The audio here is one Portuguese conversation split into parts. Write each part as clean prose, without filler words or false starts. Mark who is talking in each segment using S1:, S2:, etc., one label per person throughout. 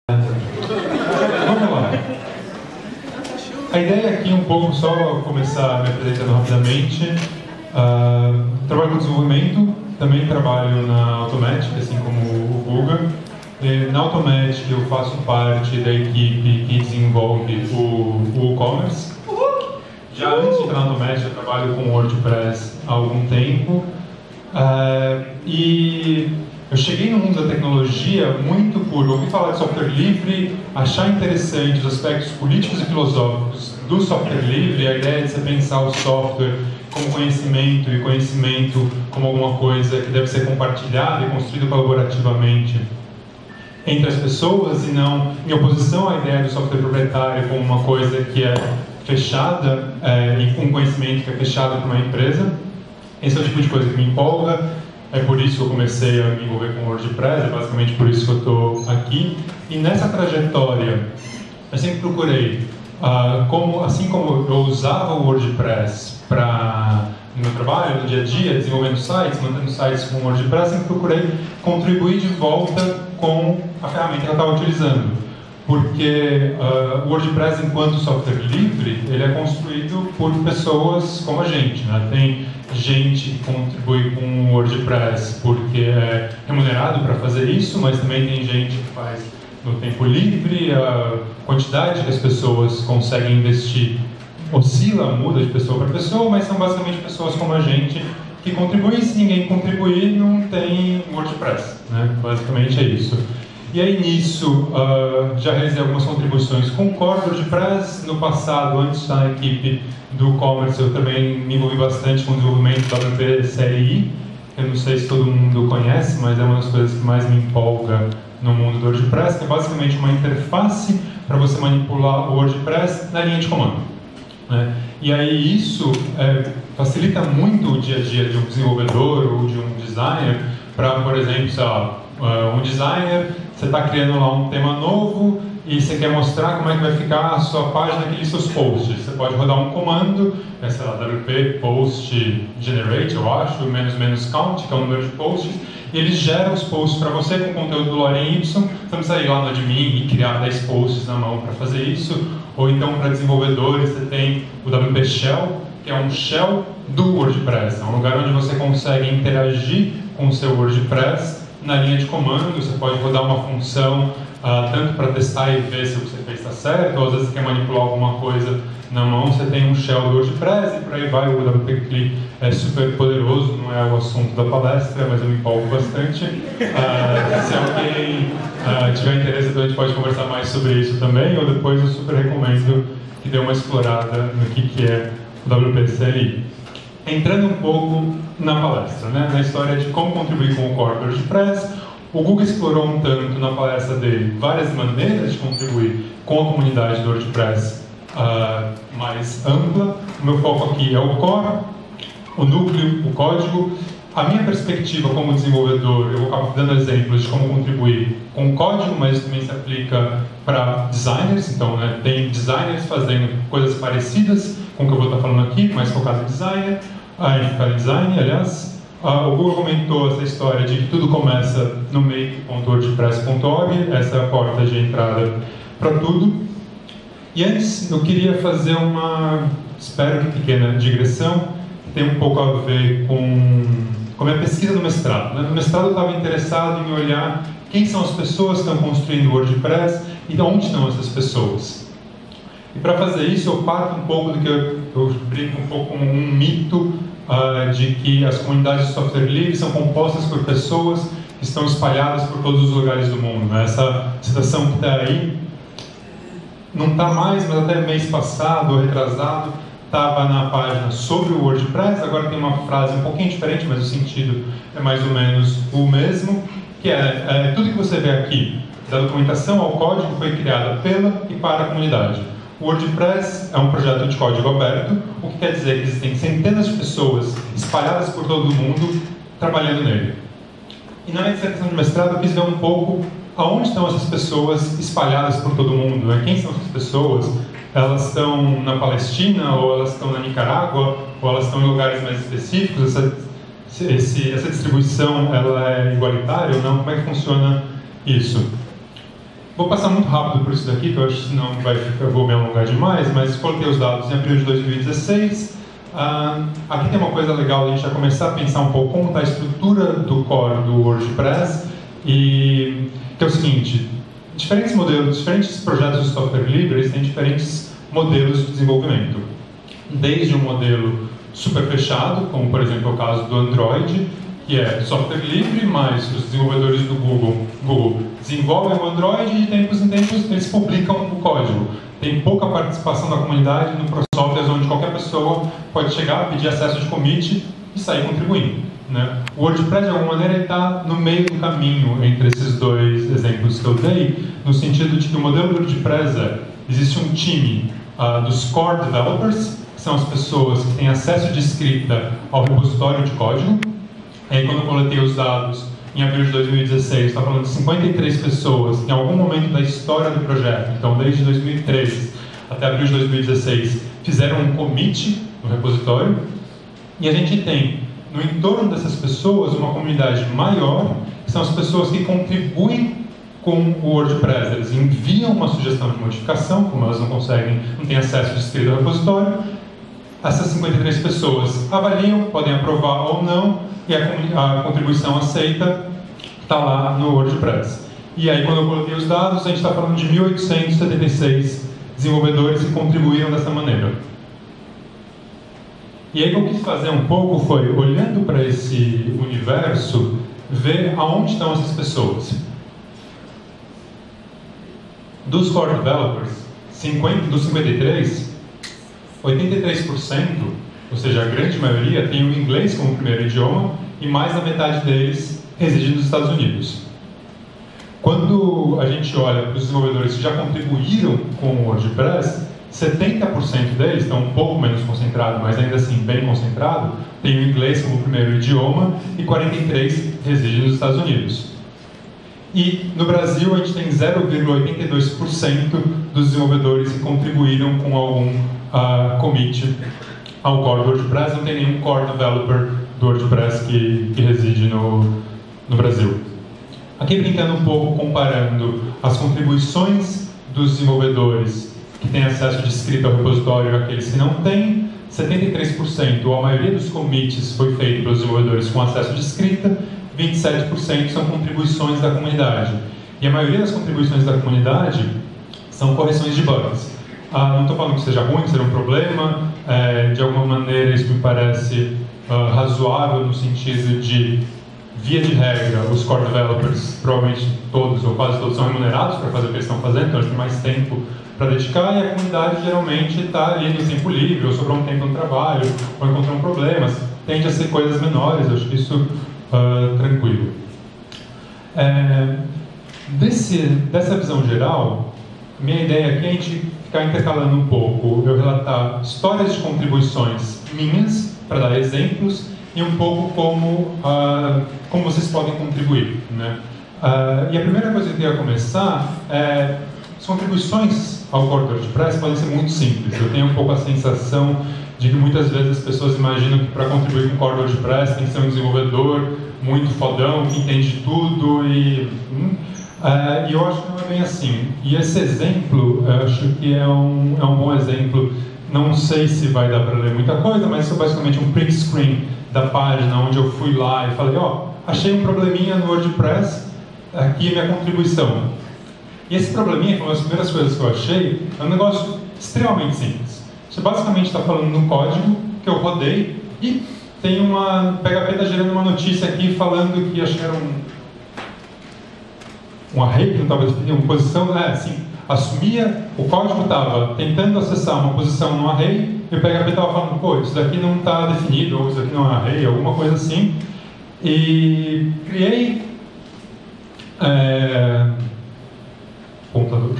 S1: Vamos lá. A ideia aqui um pouco, só começar me apresentando rapidamente. Trabalho com desenvolvimento, também trabalho na Automatic, assim como o Guga. Na Automatic eu faço parte da equipe que desenvolve o e-commerce. Já antes de entrar na Automatic eu trabalho com WordPress há algum tempo. E eu cheguei no mundo da tecnologia muito por ouvir falar de software livre, achar interessante os aspectos políticos e filosóficos do software livre, a ideia de você pensar o software como conhecimento e conhecimento como alguma coisa que deve ser compartilhada e construído colaborativamente entre as pessoas e não em oposição à ideia do software proprietário como uma coisa que é fechada e com conhecimento que é fechado para uma empresa. Esse é o tipo de coisa que me empolga. É por isso que eu comecei a me envolver com o WordPress, é basicamente por isso que eu estou aqui. E nessa trajetória, eu sempre procurei, assim como eu usava o WordPress no meu trabalho, no dia a dia, desenvolvendo sites, mantendo sites com o WordPress, eu sempre procurei contribuir de volta com a ferramenta que eu estava utilizando. Porque o WordPress, enquanto software livre, ele é construído por pessoas como a gente, né? Tem gente que contribui com o WordPress porque é remunerado para fazer isso, mas também tem gente que faz no tempo livre. A quantidade que as pessoas conseguem investir oscila, muda de pessoa para pessoa, mas são basicamente pessoas como a gente que contribuem. Se ninguém contribuir, não tem WordPress, né? Basicamente é isso. E aí nisso, já realizei algumas contribuições com o Core WordPress. No passado, antes de estar na equipe do e-commerce, eu também me envolvi bastante com o desenvolvimento da WP Série I. Eu não sei se todo mundo conhece, mas é uma das coisas que mais me empolga no mundo do WordPress, que é basicamente uma interface para você manipular o WordPress na linha de comando, né? E aí isso facilita muito o dia a dia de um desenvolvedor ou de um designer para, por exemplo, sei lá, um designer, você está criando lá um tema novo e você quer mostrar como é que vai ficar a sua página aqui, seus posts. Você pode rodar um comando, sei lá, WP Post Generate, eu acho, menos count, que é o número de posts, e ele gera os posts para você com conteúdo do lore em Y. Você não precisa ir lá no admin e criar 10 posts na mão para fazer isso. Ou então, para desenvolvedores, você tem o WP Shell, que é um shell do WordPress. É um lugar onde você consegue interagir com o seu WordPress na linha de comando. Você pode rodar uma função tanto para testar e ver se o que você fez está certo, ou às vezes você quer manipular alguma coisa na mão, você tem um shell do WordPress e por aí vai. O WP-CLI é super poderoso, não é o assunto da palestra, mas eu me empolgo bastante. Se alguém tiver interesse, então a gente pode conversar mais sobre isso também, ou depois eu super recomendo que dê uma explorada no que é o WP-CLI. Entrando um pouco na palestra, né, na história de como contribuir com o Core WordPress, o Guga explorou um tanto na palestra dele várias maneiras de contribuir com a comunidade do WordPress mais ampla. O meu foco aqui é o Core, o núcleo, o código. A minha perspectiva como desenvolvedor, eu vou acabar dando exemplos de como contribuir com o código, mas isso também se aplica para designers. Então, né, tem designers fazendo coisas parecidas com o que eu vou estar falando aqui, mas focado em designer. Em design, aliás. O Google comentou essa história de que tudo começa no make.wordpress.org, essa é a porta de entrada para tudo. E antes, eu queria fazer uma, espero que pequena digressão, que tem um pouco a ver com a minha pesquisa do mestrado, né? No mestrado eu estava interessado em olhar quem são as pessoas que estão construindo o WordPress e de onde estão essas pessoas. E para fazer isso, eu parto um pouco do que eu brinco um pouco com um mito de que as comunidades de software livre são compostas por pessoas que estão espalhadas por todos os lugares do mundo, né? Essa citação que está aí não está mais, mas até mês passado ou retrasado estava na página sobre o WordPress. Agora tem uma frase um pouquinho diferente, mas o sentido é mais ou menos o mesmo, que tudo que você vê aqui, da documentação ao código, foi criada pela e para a comunidade. O WordPress é um projeto de código aberto, o que quer dizer que existem centenas de pessoas espalhadas por todo o mundo trabalhando nele. E na minha dissertação de mestrado eu quis ver um pouco aonde estão essas pessoas espalhadas por todo o mundo, né? Quem são essas pessoas? Elas estão na Palestina, ou elas estão na Nicarágua, ou elas estão em lugares mais específicos? Essa distribuição ela é igualitária ou não? Como é que funciona isso? Vou passar muito rápido por isso daqui, que eu acho que senão eu vou me alongar demais, mas coloquei os dados em abril de 2016. Aqui tem uma coisa legal, a gente já começar a pensar um pouco como está a estrutura do core do WordPress, e que é o seguinte: diferentes modelos, diferentes projetos de software livre, eles têm diferentes modelos de desenvolvimento. Desde um modelo super fechado, como por exemplo o caso do Android, que é software livre, mas os desenvolvedores do Google desenvolvem o Android e de tempos em tempos eles publicam o código. Tem pouca participação da comunidade no ProSoftware, onde qualquer pessoa pode chegar, pedir acesso de commit e sair contribuindo, né? O WordPress, de alguma maneira, está no meio do caminho entre esses dois exemplos que eu dei, no sentido de que o modelo do WordPress existe um time dos core developers, que são as pessoas que têm acesso de escrita ao repositório de código. Aí, quando eu coletei os dados em abril de 2016, está falando de 53 pessoas que em algum momento da história do projeto, então desde 2013 até abril de 2016, fizeram um commit no repositório. E a gente tem, no entorno dessas pessoas, uma comunidade maior, que são as pessoas que contribuem com o WordPress. Eles enviam uma sugestão de modificação, como elas não têm acesso de escrita ao repositório. Essas 53 pessoas avaliam, podem aprovar ou não, e a contribuição aceita está lá no WordPress. E aí, quando eu coloquei os dados, a gente está falando de 1.876 desenvolvedores que contribuíram dessa maneira. E aí, o que eu quis fazer um pouco foi, olhando para esse universo, ver aonde estão essas pessoas. Dos core developers, dos 53, 83%, ou seja, a grande maioria, tem o inglês como primeiro idioma, e mais da metade deles reside nos Estados Unidos. Quando a gente olha para os desenvolvedores que já contribuíram com o WordPress, 70% deles, estão um pouco menos concentrado, mas ainda assim bem concentrado, tem o inglês como primeiro idioma, e 43% residem nos Estados Unidos. E no Brasil a gente tem 0,82% dos desenvolvedores que contribuíram com algum commit ao core do WordPress. Não tem nenhum core developer do WordPress que reside no Brasil. Aqui brincando um pouco, comparando as contribuições dos desenvolvedores que têm acesso de escrita ao repositório e aqueles que não têm. 73%, ou a maioria dos commits foi feito pelos desenvolvedores com acesso de escrita, 27% são contribuições da comunidade. E a maioria das contribuições da comunidade são correções de bugs. Não estou falando que seja ruim, que seja um problema, de alguma maneira isso me parece razoável no sentido de, via de regra, os core developers, provavelmente todos ou quase todos, são remunerados para fazer o que eles estão fazendo, então eles têm mais tempo para dedicar, e a comunidade geralmente está ali no tempo livre, ou sobrou um tempo no trabalho, ou encontrou problemas, tende a ser coisas menores, eu acho que isso tranquilo. Dessa visão geral, minha ideia aqui é a gente ficar intercalando um pouco, eu relatar histórias de contribuições minhas, para dar exemplos, e um pouco como vocês podem contribuir, né? E a primeira coisa que eu queria começar é, as contribuições ao core do WordPress podem ser muito simples. Eu tenho um pouco a sensação de que muitas vezes as pessoas imaginam que para contribuir com o core do WordPress tem que ser um desenvolvedor muito fodão, que entende tudo, e eu acho que não é bem assim. E esse exemplo, eu acho que é um bom exemplo. Não sei se vai dar para ler muita coisa, mas isso é basicamente um print screen da página onde eu fui lá e falei, achei um probleminha no WordPress, aqui é minha contribuição. E esse probleminha, uma das primeiras coisas que eu achei, é um negócio extremamente simples. Você basicamente está falando no código que eu rodei e tem uma PHP está gerando uma notícia aqui falando que acho que era um array que não estava definindo, uma posição, assumia, o código estava tentando acessar uma posição no array e o PHP estava falando, pô, isso daqui não está definido, ou isso daqui não é um array, alguma coisa assim. E criei computador.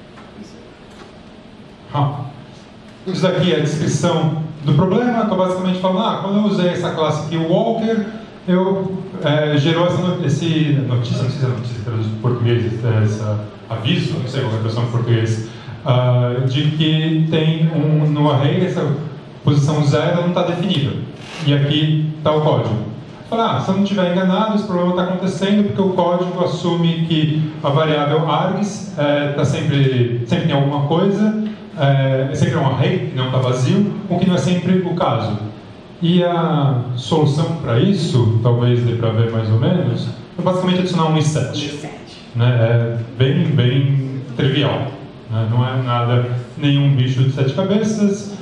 S1: Isso daqui é a descrição do problema. Estou basicamente falando, quando eu usei essa classe aqui, o Walker, gerou essa notícia, não sei se é notícia traduzida em português, aviso, não sei qual é a tradução em português, de que tem no array essa posição 0 não está definida. E aqui está o código. Fala, se eu não estiver enganado, esse problema está acontecendo porque o código assume que a variável args sempre tem alguma coisa, é sempre um array, que não está vazio, o que não é sempre o caso. E a solução para isso, talvez dê para ver mais ou menos, é basicamente adicionar um reset. Né? É bem trivial. Né? Não é nada, nenhum bicho de 7 cabeças.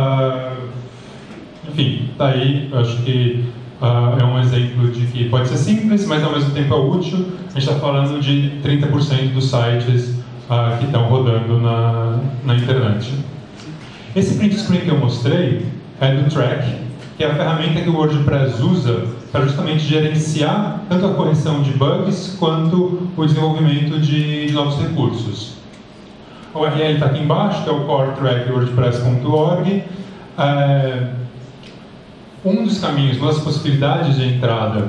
S1: Enfim, tá aí, eu acho que é um exemplo de que pode ser simples, mas ao mesmo tempo é útil. A gente está falando de 30% dos sites que estão rodando na internet. Esse print screen que eu mostrei é do Track, que é a ferramenta que o WordPress usa para justamente gerenciar tanto a correção de bugs quanto o desenvolvimento de novos recursos. O URL está aqui embaixo, que é o coretrack.wordpress.org. Um dos caminhos, uma das possibilidades de entrada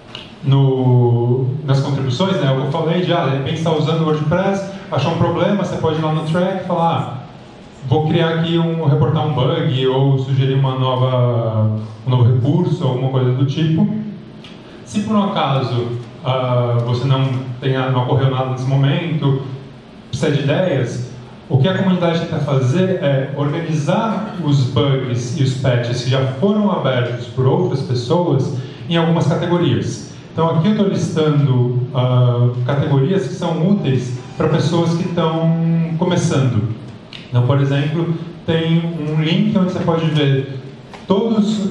S1: nas contribuições, né, eu falei de, de repente está usando o WordPress, achou um problema, você pode ir lá no Track e falar, vou criar aqui reportar um bug ou sugerir um novo recurso, alguma coisa do tipo. Se por um acaso você não ocorreu nada nesse momento, precisa de ideias, o que a comunidade tenta fazer é organizar os bugs e os patches que já foram abertos por outras pessoas em algumas categorias. Então aqui eu estou listando categorias que são úteis para pessoas que estão começando. Então, por exemplo, tem um link onde você pode ver todos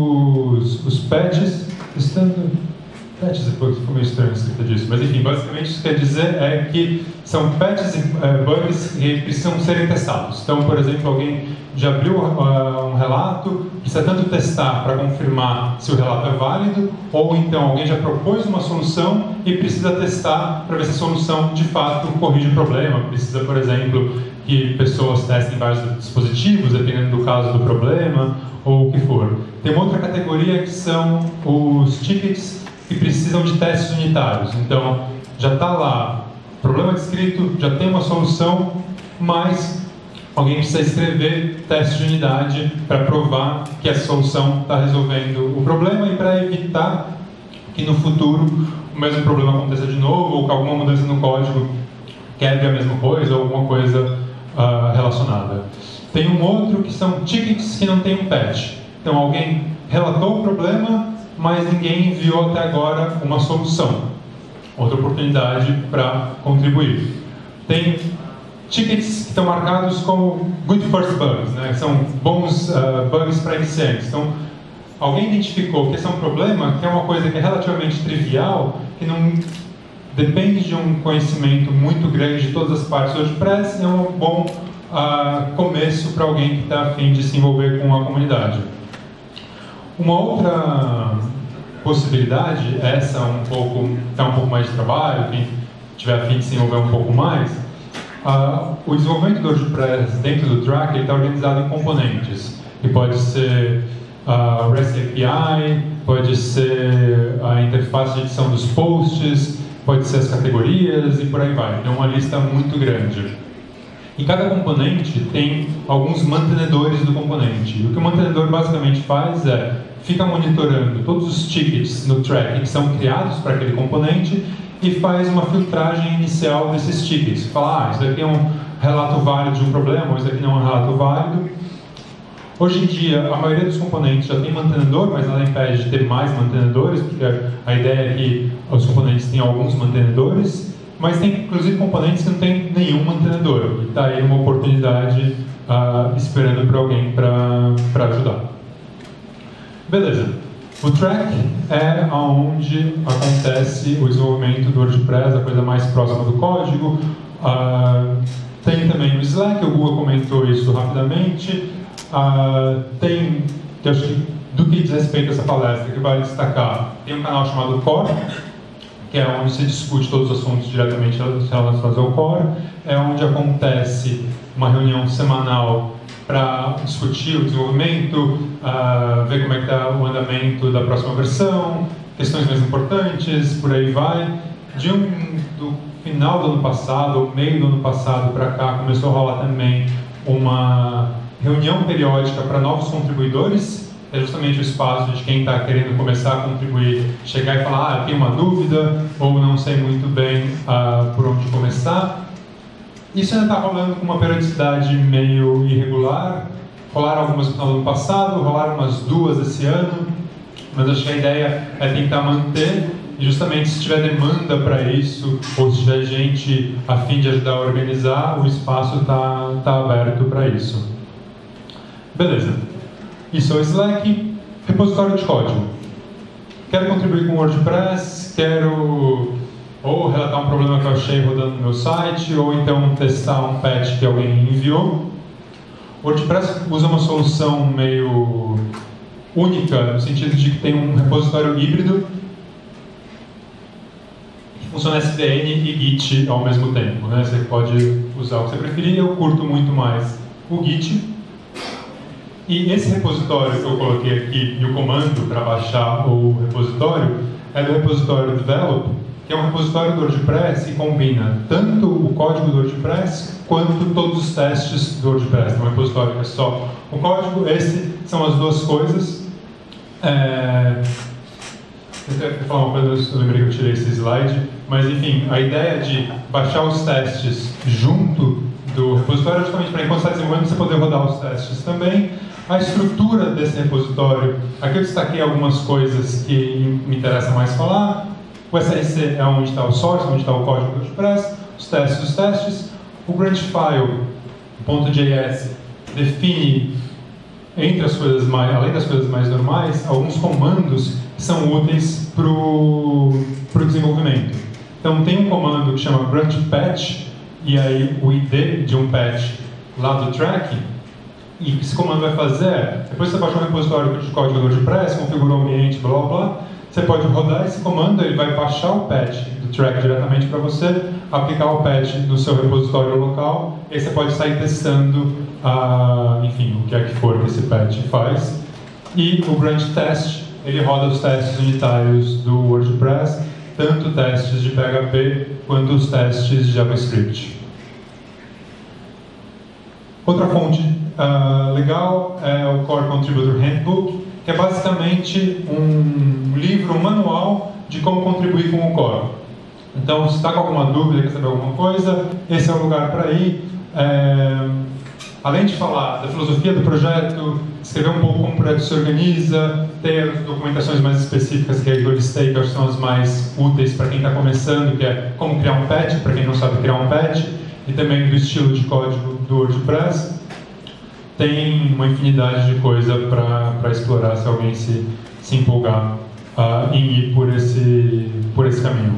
S1: os patches, patches depois ficou meio estranho a escrita disso, mas enfim, basicamente isso quer dizer é que são patches e bugs que precisam serem testados. Então, por exemplo, alguém já abriu um relato, precisa tanto testar para confirmar se o relato é válido, ou então alguém já propôs uma solução e precisa testar para ver se a solução de fato corrige o problema. Precisa, por exemplo, que pessoas testem vários dispositivos, dependendo do caso do problema, ou o que for. Tem uma outra categoria que são os tickets que precisam de testes unitários. Então, já está lá, problema descrito, já tem uma solução, mas alguém precisa escrever teste de unidade para provar que essa solução está resolvendo o problema e para evitar que no futuro o mesmo problema aconteça de novo ou que alguma mudança no código quebre a mesma coisa ou alguma coisa relacionada. Tem um outro que são tickets que não tem um patch. Então alguém relatou o problema, mas ninguém enviou até agora uma solução. Outra oportunidade para contribuir. Tem tickets que estão marcados como good first bugs, né? São bons bugs para iniciantes. Então, alguém identificou que esse é um problema, que é uma coisa que é relativamente trivial, que não depende de um conhecimento muito grande de todas as partes do WordPress, é um bom começo para alguém que está a fim de se envolver com a comunidade. Uma outra possibilidade, essa dá um pouco mais de trabalho, quem tiver a fim de se envolver um pouco mais, o desenvolvimento do WordPress dentro do Track está organizado em componentes, que pode ser REST API, pode ser a interface de edição dos posts, pode ser as categorias e por aí vai. Então, uma lista muito grande. Em cada componente tem alguns mantenedores do componente. E o que o mantenedor basicamente faz é fica monitorando todos os tickets no Track que são criados para aquele componente e faz uma filtragem inicial desses tickets. Fala, isso daqui é um relato válido de um problema, ou isso daqui não é um relato válido. Hoje em dia, a maioria dos componentes já tem mantenedor, mas nada impede de ter mais mantenedores, porque a ideia é que os componentes têm alguns mantenedores, mas tem inclusive componentes que não tem nenhum mantenedor. E está aí uma oportunidade esperando para alguém para ajudar. Beleza. O Track é onde acontece o desenvolvimento do WordPress, a coisa mais próxima do código. Tem também o Slack, o Google comentou isso rapidamente. Tem, que acho que do que diz respeito a essa palestra, que vale destacar, tem um canal chamado Core, que é onde se discute todos os assuntos diretamente relacionados ao Core. É onde acontece uma reunião semanal para discutir o desenvolvimento, ver como é que está o andamento da próxima versão, questões mais importantes, por aí vai. Do final do ano passado, ou meio do ano passado para cá, começou a rolar também uma reunião periódica para novos contribuidores é justamente o espaço de quem está querendo começar a contribuir, chegar e falar, tenho uma dúvida, ou não sei muito bem por onde começar. Isso ainda está rolando com uma periodicidade meio irregular. Rolaram algumas no final do ano passado, rolaram umas 2 esse ano, mas acho que a ideia é tentar manter, e justamente se tiver demanda para isso, ou se tiver gente a fim de ajudar a organizar, o espaço está aberto para isso. Beleza. Isso é o Slack. Repositório de código. Quero contribuir com o WordPress, quero ou relatar um problema que eu achei rodando no meu site, ou então testar um patch que alguém enviou. O WordPress usa uma solução meio única, no sentido de que tem um repositório híbrido que funciona SVN e Git ao mesmo tempo, né? Você pode usar o que você preferir. Eu curto muito mais o Git. E esse repositório que eu coloquei aqui e o comando para baixar o repositório é do repositório develop, que é um repositório do WordPress que combina tanto o código do WordPress quanto todos os testes do WordPress. É um repositório que é só o código. Esses são as duas coisas. Eu vou falar uma coisa, eu lembrei que eu tirei esse slide, mas enfim, a ideia de baixar os testes junto do repositório é justamente para, enquanto você está desenvolvendo, você poder rodar os testes também. A estrutura desse repositório, aqui eu destaquei algumas coisas que me interessa mais falar. O SRC é onde está o source, onde está o código do WordPress, os testes dos testes. O branch file, .js, define, entre as coisas mais, além das coisas mais normais, alguns comandos que são úteis para o desenvolvimento. Então tem um comando que chama branch patch, e aí o ID de um patch lá do track. E o que esse comando vai fazer é, depois que você baixou um repositório de código do WordPress, configurou o ambiente, blá blá blá, você pode rodar esse comando, ele vai baixar o patch do track diretamente para você, aplicar o patch no seu repositório local, e aí você pode sair testando, enfim, o que é que for que esse patch faz. E o branch test, ele roda os testes unitários do WordPress, tanto testes de PHP quanto os testes de JavaScript. Outra fonte legal é o Core Contributor Handbook, que é basicamente um livro, um manual de como contribuir com o Core. Então, se está com alguma dúvida, quer saber alguma coisa, esse é o lugar para ir. Além de falar da filosofia do projeto, escrever um pouco como o projeto se organiza, ter documentações mais específicas que eu listei, que acho que são as mais úteis para quem está começando, que é como criar um patch, para quem não sabe criar um patch, e também do estilo de código do WordPress. Tem uma infinidade de coisa para explorar se alguém se empolgar em ir por esse caminho.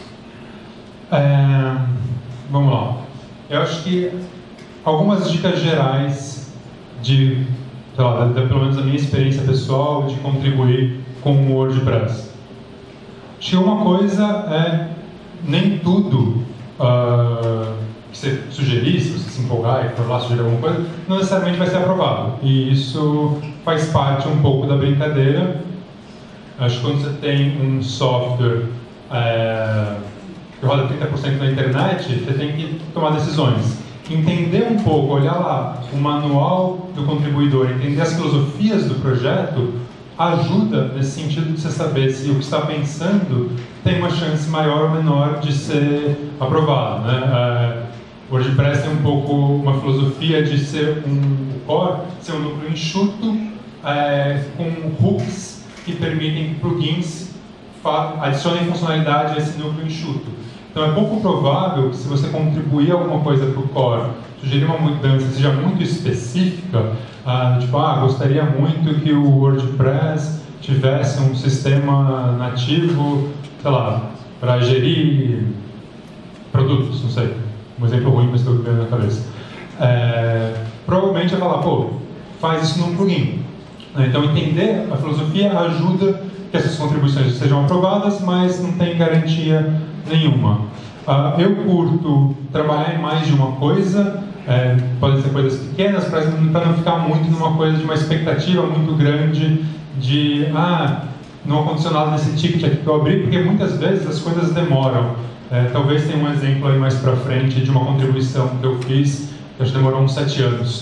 S1: Vamos lá. Eu acho que algumas dicas gerais de, sei lá, pelo menos a minha experiência pessoal de contribuir com o WordPress. Acho que uma coisa é nem tudo que você sugerir, se você se empolgar e for lá sugerir alguma coisa, não necessariamente vai ser aprovado. E isso faz parte um pouco da brincadeira. Acho que quando você tem um software que roda 30% na internet, você tem que tomar decisões. Entender um pouco, olhar lá o manual do contribuidor, entender as filosofias do projeto, ajuda nesse sentido de você saber se o que está pensando tem uma chance maior ou menor de ser aprovado, né? O WordPress tem um pouco uma filosofia de ser o core, ser um núcleo enxuto, com hooks que permitem que plugins adicionem funcionalidade a esse núcleo enxuto. Então é pouco provável que, se você contribuir alguma coisa para o core, sugerir uma mudança que seja muito específica, gostaria muito que o WordPress tivesse um sistema nativo, sei lá, para gerir produtos, não sei, um exemplo ruim, mas estou vendo na cabeça. Provavelmente vai falar, faz isso num plugin. Então entender a filosofia ajuda que essas contribuições sejam aprovadas, mas não tem garantia nenhuma. Eu curto trabalhar em mais de uma coisa, podem ser coisas pequenas, para não ficar muito numa coisa de uma expectativa muito grande de não aconteceu nada nesse ticket aqui que eu abri, porque muitas vezes as coisas demoram. Talvez tenha um exemplo aí mais para frente de uma contribuição que eu fiz, que acho que demorou uns 7 anos.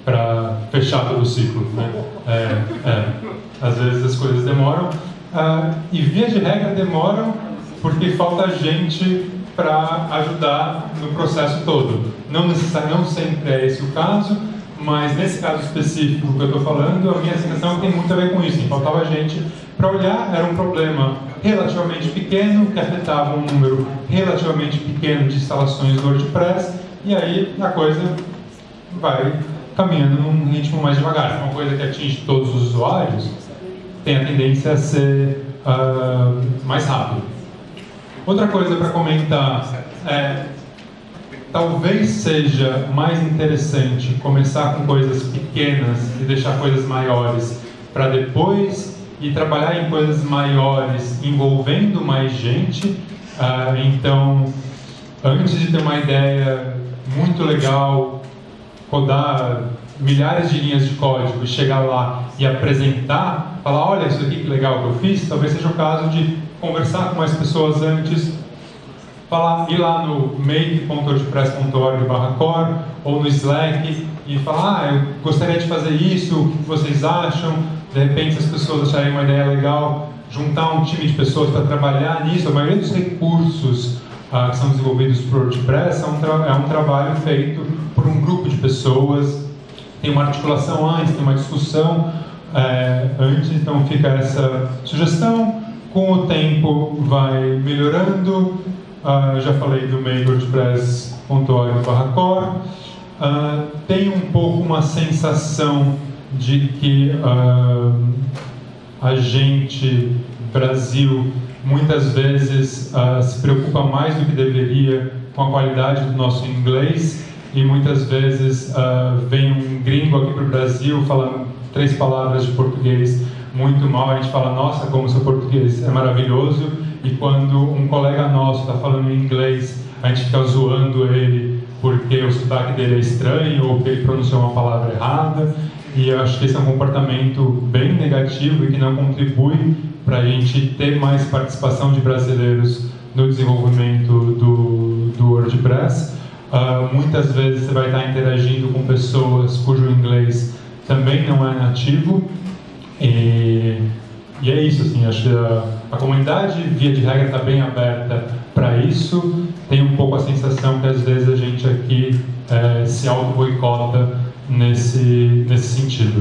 S1: para fechar todo o ciclo, né? Às vezes as coisas demoram, e via de regra demoram porque falta gente para ajudar no processo todo. Não sempre é esse o caso, mas nesse caso específico que eu estou falando, a minha sensação tem muito a ver com isso. Faltava gente para olhar, era um problema relativamente pequeno, que afetava um número relativamente pequeno de instalações do WordPress, e aí a coisa vai caminhando num ritmo mais devagar. Uma coisa que atinge todos os usuários tem a tendência a ser mais rápido. Outra coisa para comentar talvez seja mais interessante começar com coisas pequenas e deixar coisas maiores para depois ir trabalhar em coisas maiores envolvendo mais gente. Então, antes de ter uma ideia muito legal, codar milhares de linhas de código e chegar lá e apresentar, falar, olha, isso aqui que legal que eu fiz, talvez seja o caso de conversar com mais pessoas antes, ir lá no make.wordpress.org/core ou no Slack e falar, eu gostaria de fazer isso, o que vocês acham? De repente, se as pessoas acharem uma ideia legal, juntar um time de pessoas para trabalhar nisso. A maioria dos recursos que são desenvolvidos por WordPress é um trabalho feito por um grupo de pessoas, tem uma articulação antes, tem uma discussão antes, então fica essa sugestão. Com o tempo vai melhorando. Já falei do make.wordpress.org/core. Tem um pouco uma sensação de que a gente, Brasil, muitas vezes se preocupa mais do que deveria com a qualidade do nosso inglês, e muitas vezes vem um gringo aqui para o Brasil falando 3 palavras de português muito mal, a gente fala, nossa, como seu português é maravilhoso, e quando um colega nosso está falando em inglês, a gente fica zoando ele porque o sotaque dele é estranho ou porque ele pronunciou uma palavra errada, e eu acho que esse é um comportamento bem negativo e que não contribui para a gente ter mais participação de brasileiros no desenvolvimento do WordPress. Muitas vezes você vai estar interagindo com pessoas cujo inglês também não é nativo, e é isso, assim, acho que a comunidade, via de regra, está bem aberta para isso. Tem um pouco a sensação que às vezes a gente aqui se auto-boicota nesse sentido.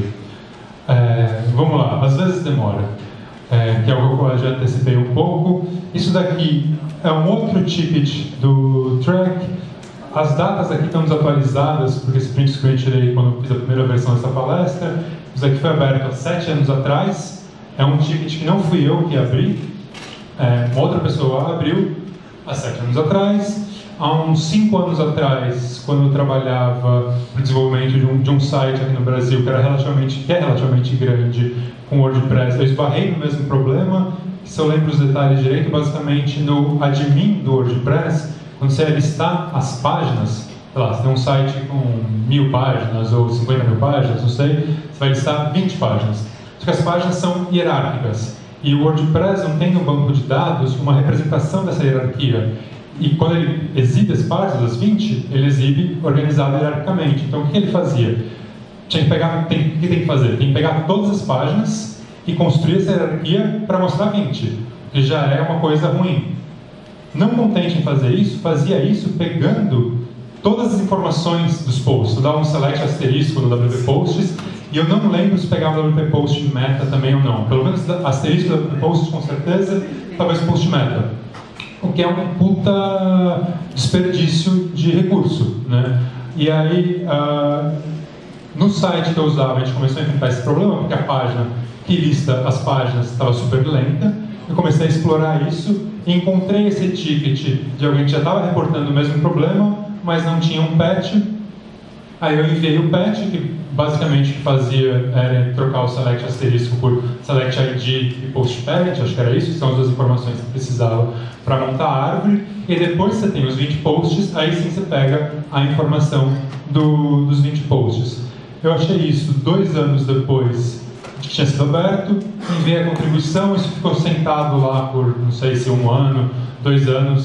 S1: Vamos lá, às vezes demora, que é algo que eu já antecipei um pouco. Isso daqui é um outro ticket do track. As datas aqui estão desatualizadas, porque esse print screen eu tirei quando eu fiz a primeira versão dessa palestra. Isso aqui foi aberto há 7 anos atrás. É um ticket que não fui eu que abri, uma outra pessoa abriu há 7 anos atrás. Há uns 5 anos atrás, quando eu trabalhava no desenvolvimento de um site aqui no Brasil que é relativamente grande, com WordPress, eu esbarrei no mesmo problema. Se eu lembro os detalhes direito, basicamente no admin do WordPress, quando você listar as páginas, sei lá, você tem um site com 1000 páginas ou 50.000 páginas, não sei, você vai listar 20 páginas. Só que as páginas são hierárquicas, e o WordPress não tem no banco de dados uma representação dessa hierarquia. E quando ele exibe as páginas, as 20, ele exibe organizado hierarquicamente. Então o que ele fazia? O que tem que fazer? Tem que pegar todas as páginas e construir essa hierarquia para mostrar 20, que já é uma coisa ruim. Não contente em fazer isso, fazia isso pegando todas as informações dos posts. Eu dava um select asterisco no WP Posts, e eu não lembro se pegava o WP Post meta também ou não. Pelo menos asterisco do WP Posts com certeza, talvez post meta. O que é um puta desperdício de recurso, né? E aí, no site que eu usava, a gente começou a enfrentar esse problema, porque a página que lista as páginas estava super lenta. Eu comecei a explorar isso e encontrei esse ticket de alguém que já estava reportando o mesmo problema, mas não tinha um patch. Aí eu enviei o patch, que basicamente o que fazia era trocar o select asterisco por select ID e post patch, acho que era isso, que são as duas informações que precisava para montar a árvore. E depois você tem os 20 posts, aí sim você pega a informação dos 20 posts. Eu achei isso 2 anos depois de que tinha sido aberto, enviei a contribuição, isso ficou sentado lá por, não sei se 1 ano, 2 anos,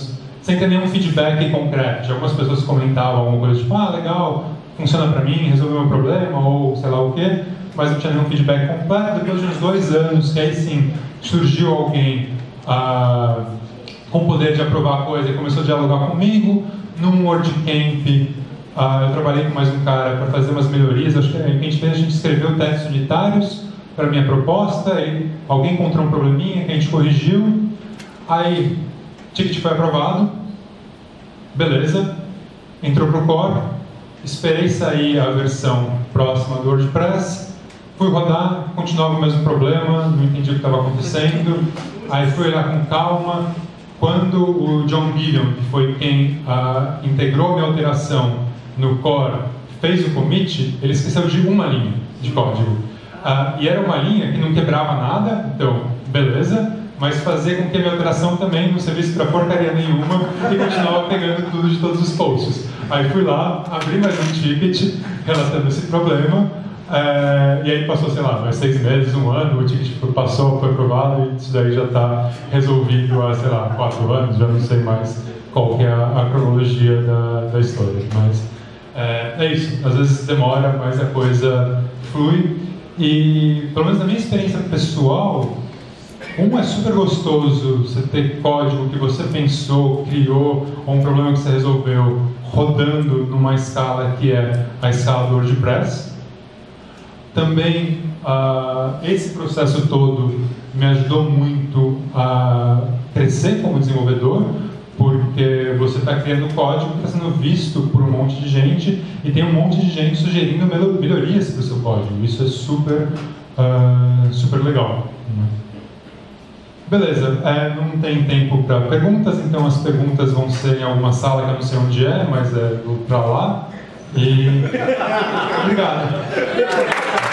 S1: sem ter nenhum feedback concreto. Algumas pessoas comentavam alguma coisa tipo, ah, legal, funciona para mim, resolveu meu problema, ou sei lá o quê, mas não tinha nenhum feedback completo. Depois de uns 2 anos, que aí sim surgiu alguém com poder de aprovar a coisa e começou a dialogar comigo. Num WordCamp, eu trabalhei com mais um cara para fazer umas melhorias. Acho que a gente escreveu testes unitários para a minha proposta, e alguém encontrou um probleminha que a gente corrigiu. Aí, o ticket foi aprovado, beleza, entrou para o core, esperei sair a versão próxima do WordPress, fui rodar, continuava o mesmo problema, não entendi o que estava acontecendo. Aí fui olhar com calma. Quando o John Gilliam, que foi quem integrou a minha alteração no core, fez o commit, ele esqueceu de uma linha de código. E era uma linha que não quebrava nada, então, beleza, mas fazia com que a minha alteração também não servisse para porcaria nenhuma e continuava pegando tudo de todos os posts. Aí fui lá, abri mais um ticket relatando esse problema, e aí passou, sei lá, mais 6 meses, 1 ano, o ticket passou, foi aprovado, e isso daí já está resolvido há, sei lá, 4 anos, já não sei mais qual que é a cronologia da história. Mas é isso, às vezes demora, mas a coisa flui. E, pelo menos na minha experiência pessoal, é super gostoso você ter código que você pensou, criou, ou um problema que você resolveu, rodando numa escala que é a escala do WordPress. Também, esse processo todo me ajudou muito a crescer como desenvolvedor, porque você está criando código que está sendo visto por um monte de gente e tem um monte de gente sugerindo melhorias para o seu código. Isso é super legal. Beleza, não tem tempo para perguntas, então as perguntas vão ser em alguma sala que eu não sei onde é, mas vou para lá. E obrigado.